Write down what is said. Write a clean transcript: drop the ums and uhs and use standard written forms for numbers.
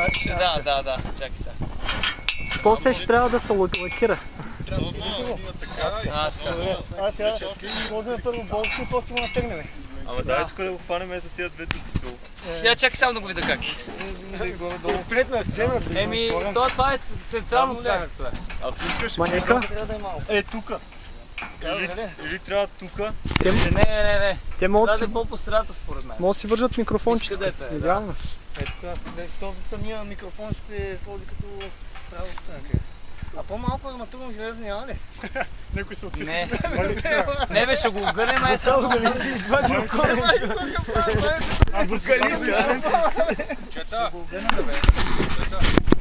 искаш, да, чакай сега. После ще трябва да се лакира. Тя използваме първо болко и после му натегнем. Ама дай тук да го хванем за тия две дупки долу. Я чакай само да го видя как. Предна сцена. Еми, това е централно така както е. А ти искаш Манека? тука. Или трябва тука. Не. Те могат Трябва да е по страната според мен. да си вържат микрофончето. Където е, Идеално. Този самия микрофон ще сложи като право станка. А по-малко арматурно железо няма ли? Някой се отчита. Не бе, ще го огърнем, ай само да не си извади около. Абокалипс. Чета!